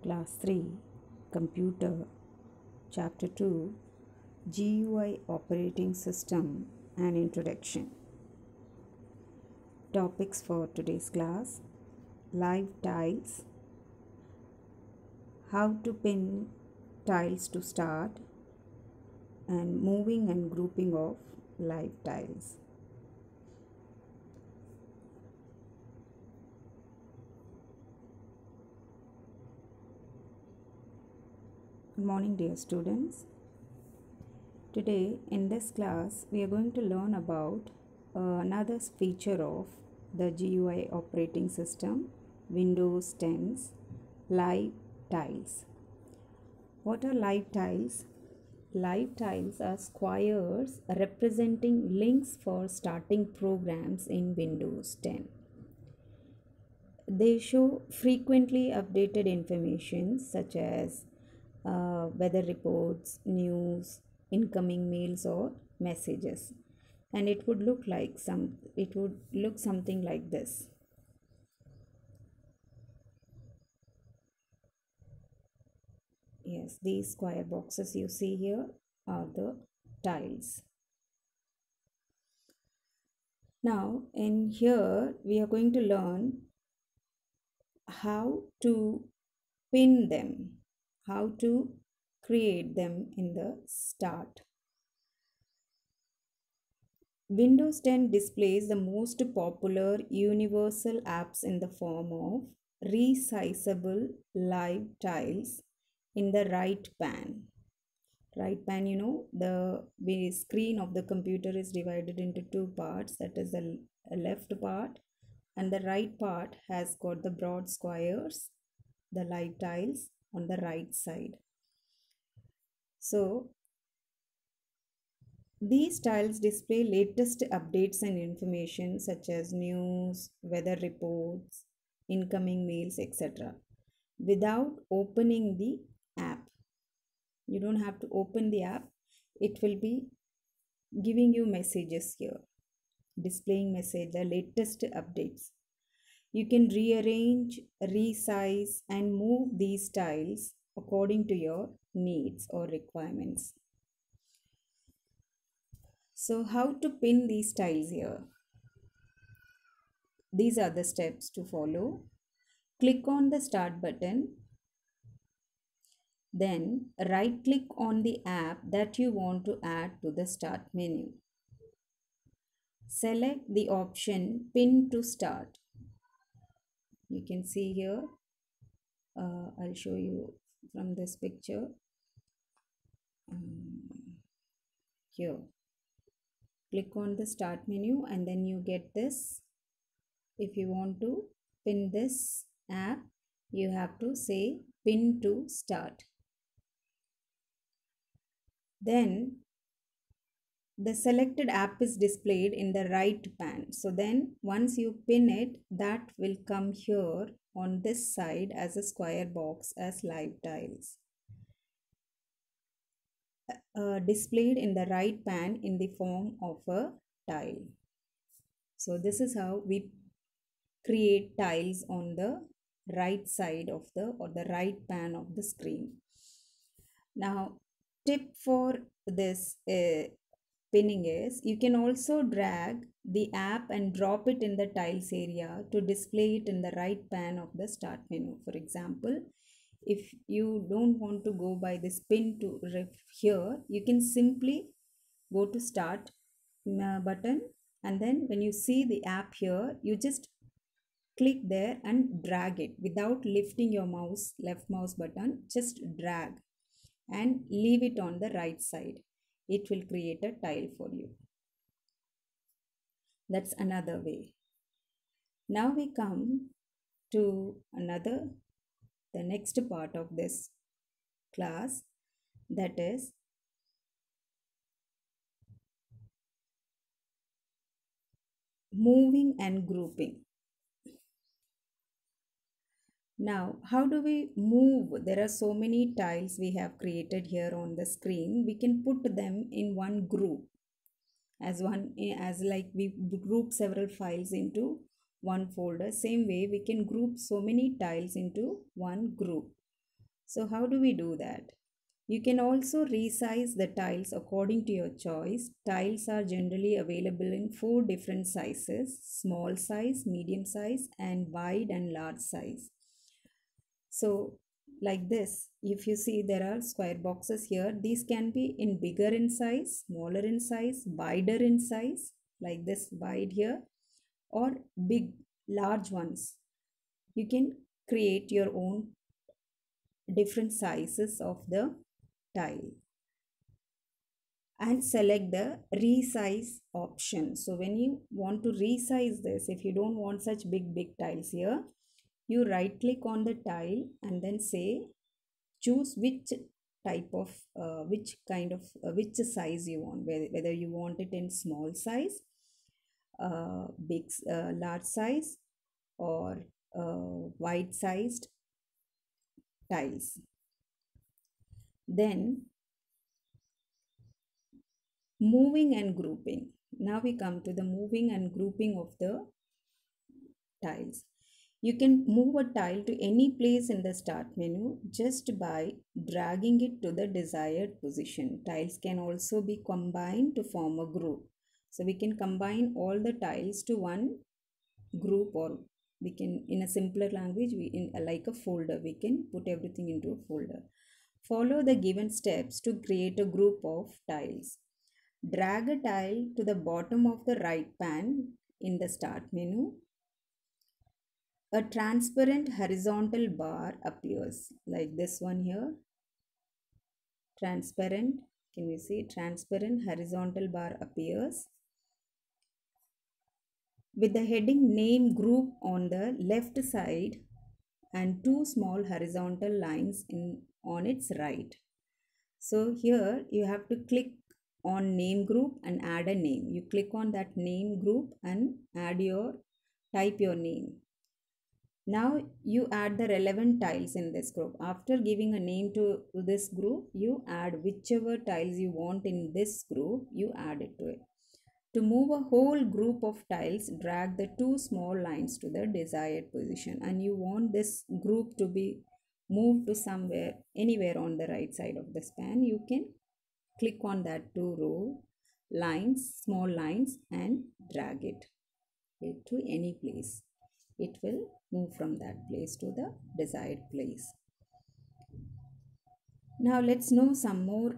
Class 3 Computer Chapter 2 GUI Operating System and Introduction. Topics for today's class: live tiles, how to pin tiles to start, and moving and grouping of live tiles. Good morning, dear students. Today in this class we are going to learn about another feature of the GUI operating system, Windows 10's live tiles. What are live tiles? Live tiles are squares representing links for starting programs in Windows 10. They show frequently updated information such as weather reports, news, incoming mails or messages, and it would look something like this. Yes, these square boxes you see here are the tiles. Now in here we are going to learn how to pin them, how to create them in the start. Windows 10 displays the most popular universal apps in the form of resizable live tiles in the right pane. Right pane, the screen of the computer is divided into two parts, that is the left part, and the right part has got the broad squares, the live tiles on the right side. So these tiles display latest updates and information such as news, weather reports, incoming mails, etc. without opening the app. You don't have to open the app. It will be giving you messages here, displaying the latest updates. You can rearrange, resize and move these tiles according to your needs or requirements. So how to pin these tiles here? These are the steps to follow. Click on the start button. Then right click on the app that you want to add to the start menu. Select the option pin to start. You can see here. I'll show you from this picture. Here. Click on the start menu and then you get this. If you want to pin this app, you have to say pin to start. Then the selected app is displayed in the right pane. So then once you pin it, that will come here on this side as a square box as live tiles. Displayed in the right pane in the form of a tile. So this is how we create tiles on the right side of the right pane of the screen. Now tip for this pinning is you can also drag the app and drop it in the tiles area to display it in the right pane of the start menu. For example, if you don't want to go by this pin to here, you can simply go to start button, and then when you see the app here, you just click there and drag it without lifting your left mouse button. Just drag and leave it on the right side. It will create a tile for you. That's another way. Now we come to the next part of this class, that is moving and grouping. Now, how do we move? There are so many tiles we have created here on the screen. We can put them in one group as like we group several files into one folder. Same way we can group so many tiles into one group. So how do we do that? You can also resize the tiles according to your choice. Tiles are generally available in 4 different sizes: small size, medium size, and wide and large size. So like this, if you see there are square boxes here, these can be in bigger in size, smaller in size, wider in size, like this wide here, or big, large ones. You can create your own different sizes of the tile and select the resize option. So when you want to resize this, if you don't want such big tiles here, you right click on the tile and then say choose which type of which size you want, whether you want it in small size, large size, or wide sized tiles. Then moving and grouping. Now we come to the moving and grouping of the tiles. You can move a tile to any place in the start menu just by dragging it to the desired position. Tiles can also be combined to form a group. So we can combine all the tiles to one group, or we can, in a simpler language, like a folder, we can put everything into a folder. Follow the given steps to create a group of tiles. Drag a tile to the bottom of the right pane in the start menu. A transparent horizontal bar appears, like this one here. Transparent, can you see? Transparent horizontal bar appears with the heading name group on the left side and 2 small horizontal lines on its right. So here you have to click on name group and add a name. You click on that name group and type your name. Now you add the relevant tiles in this group. After giving a name to this group, you add whichever tiles you want in this group, you add it to it. To move a whole group of tiles, drag the 2 small lines to the desired position, and you want this group to be moved to anywhere on the right side of the span. You can click on that 2 small lines, and drag it to any place. It will move from that place to the desired place. Now let's know some more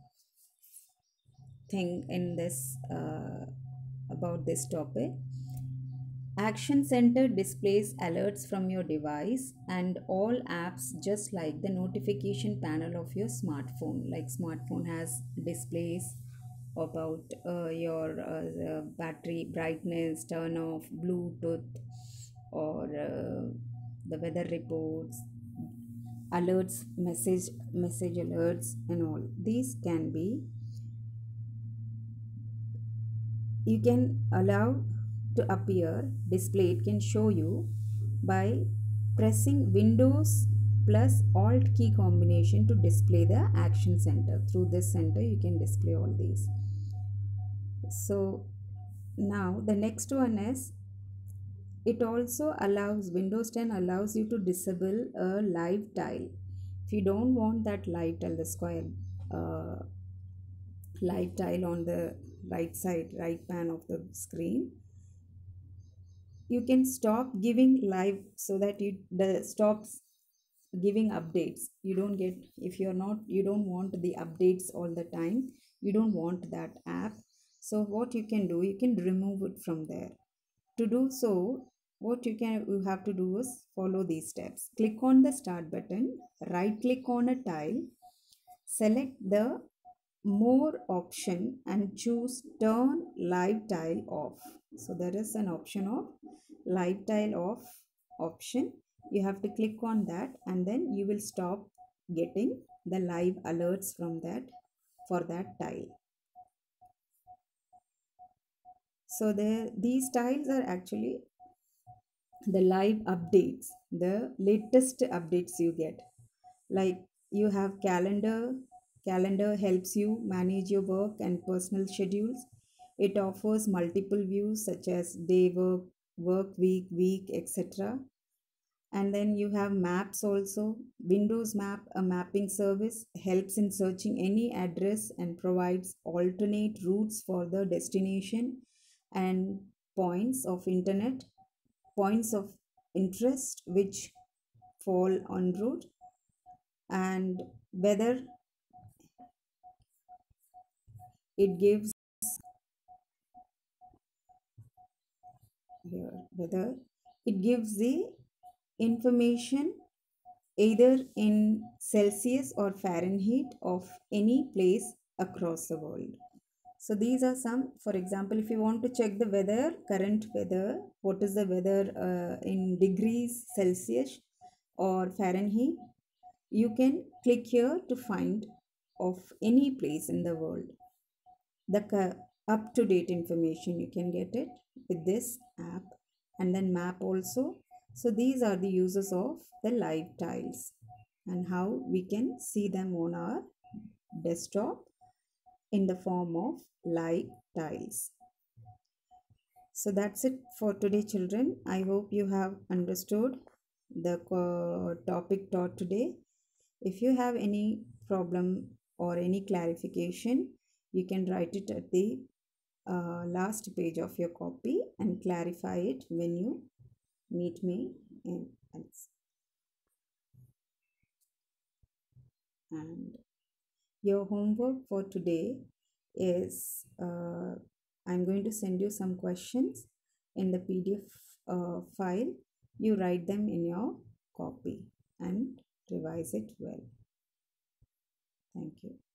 thing in this about this topic. Action Center displays alerts from your device and all apps, just like the notification panel of your smartphone. Like smartphone has displays about your battery brightness, turn off, Bluetooth, or the weather reports, alerts, message alerts, and all. These can be, you can allow to appear, display. It can show you by pressing Windows plus Alt key combination to display the Action Center. Through this center you can display all these. So now the next one is, it also allows, Windows 10 allows you to disable a live tile. If you don't want that live tile, the square live tile on the right pane of the screen, you can stop giving live, so that the stops giving updates. You don't get, if you don't want the updates all the time, you don't want that app. So what you can do, you can remove it from there. To do so, what you have to do is follow these steps. Click on the start button, right click on a tile, select the more option and choose turn live tile off. So there is an option of live tile off option. You have to click on that, and then you will stop getting the live alerts from that for that tile. So these tiles are actually the live updates, the latest updates you get. Like you have calendar helps you manage your work and personal schedules. It offers multiple views such as day, work week, etc. And then you have maps also. Windows Map, a mapping service, helps in searching any address and provides alternate routes for the destination and points of internet, points of interest which fall en route. And whether it gives here, whether it gives the information either in Celsius or Fahrenheit of any place across the world. So these are some, for example, if you want to check the weather, current weather, what is the weather in degrees Celsius or Fahrenheit, you can click here to find of any place in the world. The up-to-date information, you can get it with this app. And then map also. So these are the uses of the live tiles and how we can see them on our desktop in the form of live tiles. So that's it for today, children. I hope you have understood the topic taught today. If you have any problem or any clarification, you can write it at the last page of your copy and clarify it when you meet me in and your homework for today is I'm going to send you some questions in the PDF file. You write them in your copy and revise it well. Thank you.